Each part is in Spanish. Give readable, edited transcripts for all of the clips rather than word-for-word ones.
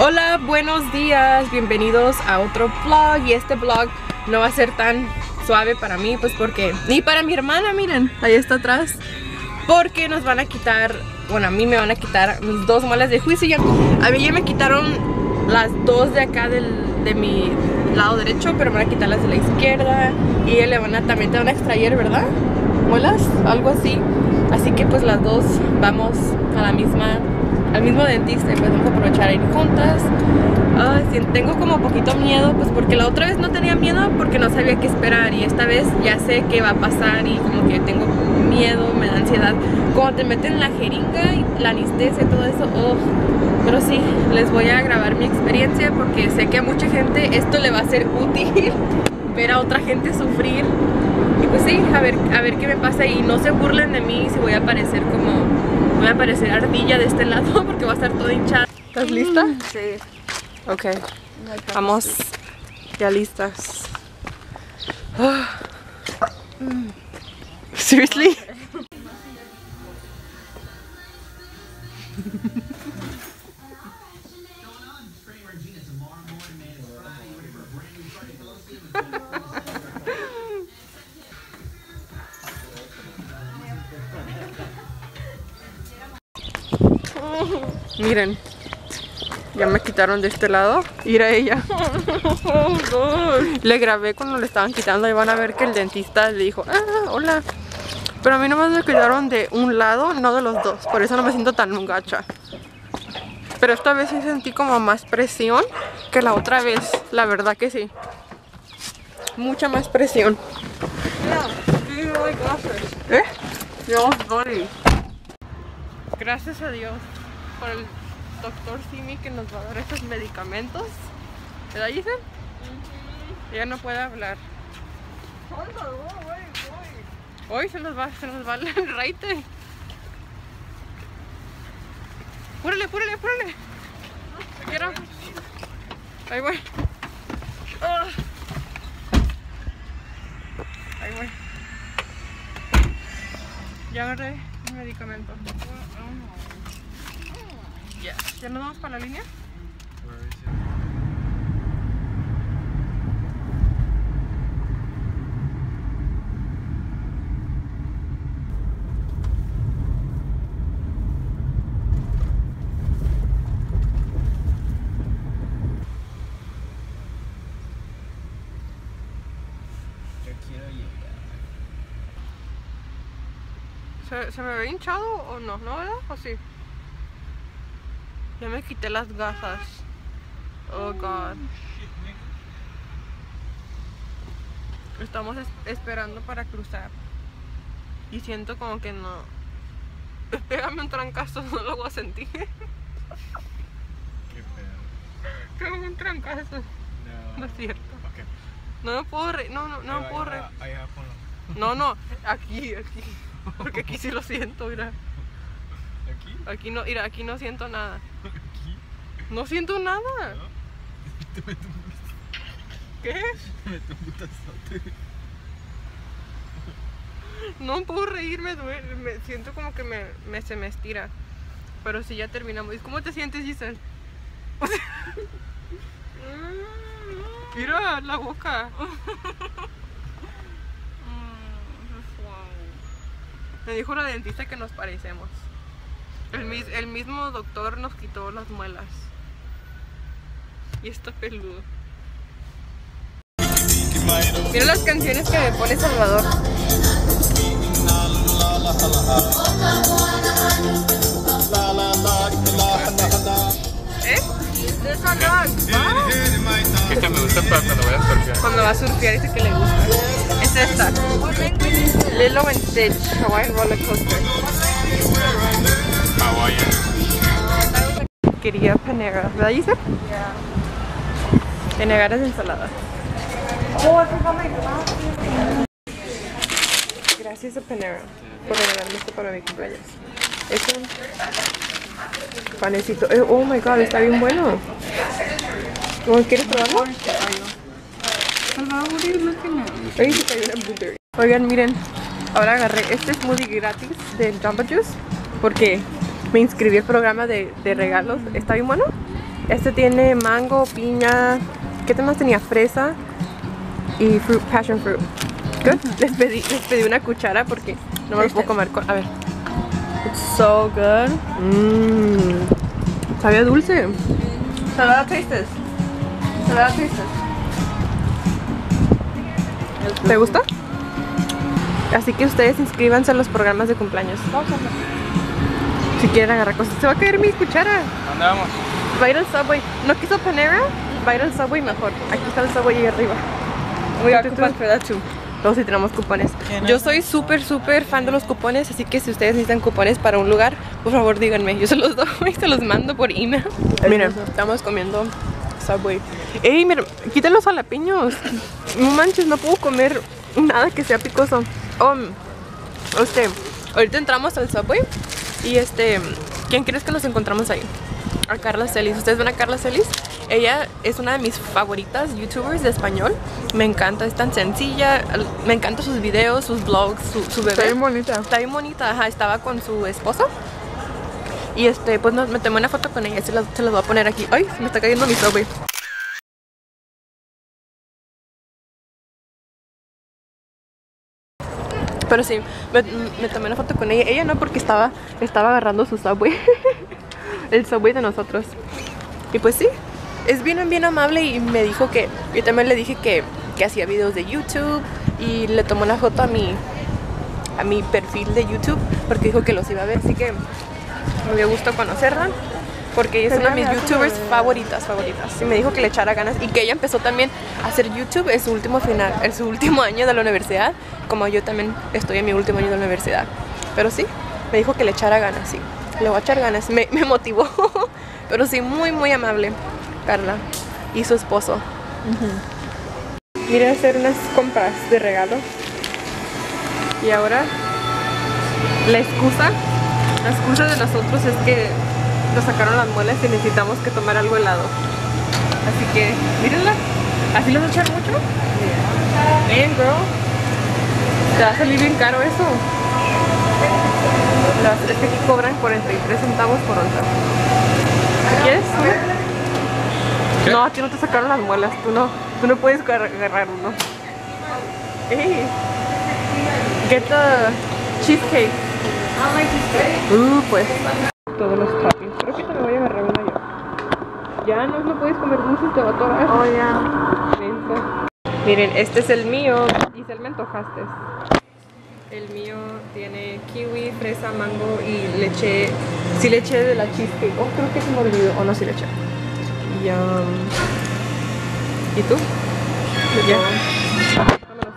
Hola, buenos días, bienvenidos a otro vlog. Y este vlog no va a ser tan suave para mí, pues porque ni para mi hermana, miren, ahí está atrás, porque nos van a quitar, bueno, a mí me van a quitar mis dos muelas de juicio. A mí ya me quitaron las dos de acá de mi lado derecho, pero me van a quitar las de la izquierda y también te van a extraer, ¿verdad? Muelas, algo así. Así que pues las dos vamos a al mismo dentista y pues vamos a aprovechar a ir juntas. Sí, tengo como poquito miedo, pues porque la otra vez no tenía miedo porque no sabía qué esperar, y esta vez ya sé qué va a pasar y como que tengo miedo, me da ansiedad cuando te meten la jeringa y la anestesia y todo eso. Pero sí, les voy a grabar mi experiencia porque sé que a mucha gente esto le va a ser útil ver a otra gente sufrir. Y pues sí, a ver qué me pasa, y no se burlen de mí si voy a parecer ardilla de este lado porque va a estar toda hinchada. ¿Estás lista? Sí. Ok, vamos ya listas. Seriously? Miren, ya me quitaron de este lado. Ir a ella. Le grabé cuando le estaban quitando y van a ver que el dentista le dijo, hola. Pero a mí nomás me quitaron de un lado, no de los dos. Por eso no me siento tan gacha. Pero esta vez sí sentí como más presión que la otra vez. La verdad que sí. Mucha más presión. ¿Eh? Gracias a Dios por el doctor Simi que nos va a dar estos medicamentos. ¿Verdad, Giselle? Ella no puede hablar. Hoy se nos va el raite. Púrale. Quiero. Ahí voy. Ahí voy. Ya agarré el medicamento. Yes. ¿Ya nos vamos para la línea? ¿Se me ve hinchado o no? ¿No, verdad? ¿O sí? Ya me quité las gafas. Oh God. Estamos esperando para cruzar. Y siento como que no. Pégame un trancazo, no lo voy a sentir. Qué feo. Pégame un trancazo. No es cierto. Okay. No me puedo reír. No me puedo reír. No, aquí. Porque aquí sí lo siento, mira. ¿Aquí? Aquí no, mira, aquí no siento nada. ¿Aquí? No siento nada. ¿No? ¿Qué? Me meto un putazote. No puedo reír, me duele. Siento como que se me estira. Pero si ya terminamos. ¿Cómo te sientes, Giselle? Mira la boca. Me dijo la dentista que nos parecemos. El mismo doctor nos quitó las muelas. Y está peludo. Mira las canciones que me pone Salvador. ¿Eh? Esta me gusta para cuando voy a surfear. Cuando va a surfear dice que le gusta. Es esta. Lilo and Stitch, Hawaiian Roller Coaster. Hawaiian. Quería Panera, ¿verdad, Giselle? De negar es ensalada. Gracias a Panera por regalarme esto para mi cumpleaños. Es un panecito. Oh my god, está bien bueno. ¿Quieres probarlo? Ahí se cayó una blueberry. Oigan, miren, ahora agarré este smoothie gratis de Jamba Juice porque me inscribí al programa de regalos. ¿Está bien bueno? Este tiene mango, piña, ¿qué más tenía? Fresa y fruit, passion fruit. Good. Les pedí una cuchara porque no me lo puedo comer con... A ver. It's so good. Sabía dulce. Salada tastes. Salada tastes. ¿Te gusta? Así que ustedes inscríbanse a los programas de cumpleaños. Si quieren agarrar cosas. Se va a caer mi cuchara. ¿Dónde vamos? Va a ir al Subway. ¿No quiso Panera? Va a ir al Subway mejor. Aquí está el Subway ahí arriba. We got coupons for that too. Todos sí tenemos cupones. Yo soy súper fan de los cupones, así que si ustedes necesitan cupones para un lugar, por favor díganme. Yo se los doy, se los mando por email. Miren, estamos comiendo Subway. Ey, miren, quiten los jalapeños. No manches, no puedo comer nada que sea picoso. Ahorita entramos al Subway y ¿quién crees que nos encontramos ahí? A Carla Celis. ¿Ustedes ven a Carla Celis? Ella es una de mis favoritas youtubers de español. Me encanta, es tan sencilla. Me encantan sus videos, sus vlogs, su bebé. Está bien bonita. Está bien bonita, ajá. Estaba con su esposo. Y pues me tomé una foto con ella. Se las voy a poner aquí. Ay, se me está cayendo mi Subway. Pero sí, me tomé una foto con ella. Ella no, porque estaba agarrando su Subway. El Subway de nosotros. Y pues sí, es bien amable y me dijo que... Yo también le dije que hacía videos de YouTube y le tomó una foto a mi perfil de YouTube porque dijo que los iba a ver, así que me dio gusto conocerla porque ella es una de mis youtubers favoritas. Y me dijo que le echara ganas y que ella empezó también a hacer YouTube en su último año de la universidad, como yo también estoy en mi último año de la universidad. Pero sí, me dijo que le echara ganas, sí. Le voy a echar ganas, me motivó. Pero sí, muy amable Carla y su esposo. Miren, hacer unas compras de regalo. Y ahora la excusa de nosotros es que nos sacaron las muelas y necesitamos que tomar algo helado. Así que, mírenla. ¿Así les echan mucho? Man, girl, te va a salir bien caro eso. Es que aquí cobran 43 centavos por onza. ¿Quieres? ¿Qué? No, aquí no te sacaron las muelas. Tú no puedes agarrar uno. Hey, get the cheesecake. I like cheesecake. Pues todos los toppings. Creo que te me voy a agarrar una yo. Ya no puedes comer dulces, te va a atorar. Oh, yeah. Lenta. Miren, este es el mío. Giselle, me antojaste. El mío tiene kiwi, fresa, mango y leche. Sí, leche de la cheesecake. Oh, creo que se me olvidó. O no, sí leche. ¿Y tú? Ya. Vámonos.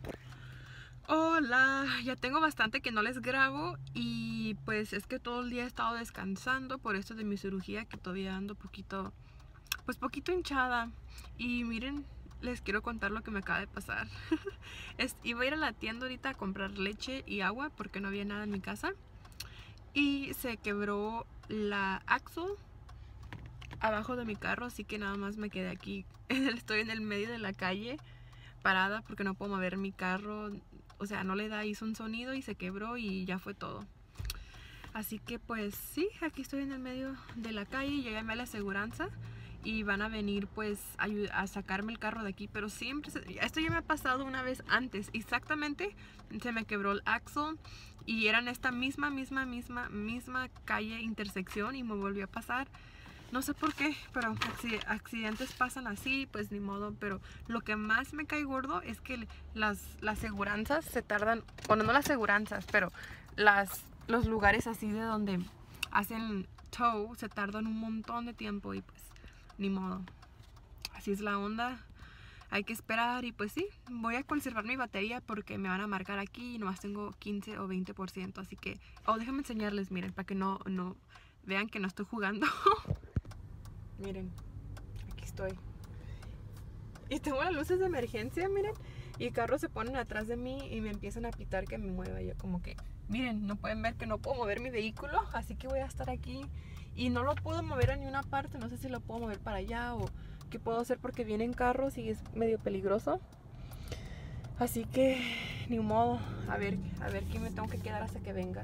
Hola, ya tengo bastante que no les grabo y pues es que todo el día he estado descansando por esto de mi cirugía, que todavía ando poquito hinchada. Y miren, les quiero contar lo que me acaba de pasar. Iba a ir a la tienda ahorita a comprar leche y agua porque no había nada en mi casa. Y se quebró la axle abajo de mi carro, así que nada más me quedé aquí. Estoy en el medio de la calle parada porque no puedo mover mi carro. O sea, no le da, hizo un sonido y se quebró y ya fue todo. Así que pues sí, aquí estoy en el medio de la calle y llamé a la aseguranza y van a venir pues a sacarme el carro de aquí. Pero siempre, esto ya me ha pasado una vez antes, exactamente, se me quebró el axle y era en esta misma calle, intersección, y me volvió a pasar. No sé por qué, pero accidentes pasan así, pues ni modo. Pero lo que más me cae gordo es que las aseguranzas se tardan, bueno, no las aseguranzas, pero los lugares así de donde hacen tow se tardan un montón de tiempo y pues ni modo. Así es la onda, hay que esperar. Y pues sí, voy a conservar mi batería porque me van a marcar aquí y nomás tengo 15 o 20%, así que... Oh, déjenme enseñarles, miren, para que no vean que no estoy jugando. Miren, aquí estoy. Y tengo las luces de emergencia, miren. Y carros se ponen atrás de mí y me empiezan a pitar que me mueva. Yo como que, miren, no pueden ver que no puedo mover mi vehículo. Así que voy a estar aquí. Y no lo puedo mover a ninguna parte. No sé si lo puedo mover para allá o qué puedo hacer porque vienen carros y es medio peligroso. Así que, ni modo. A ver qué me tengo que quedar hasta que venga.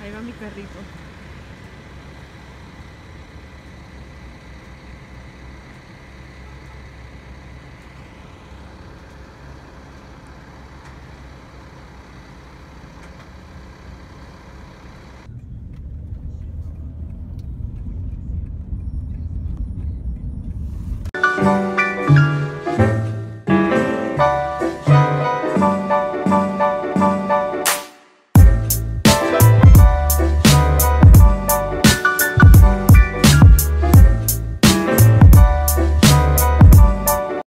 Ahí va mi carrito.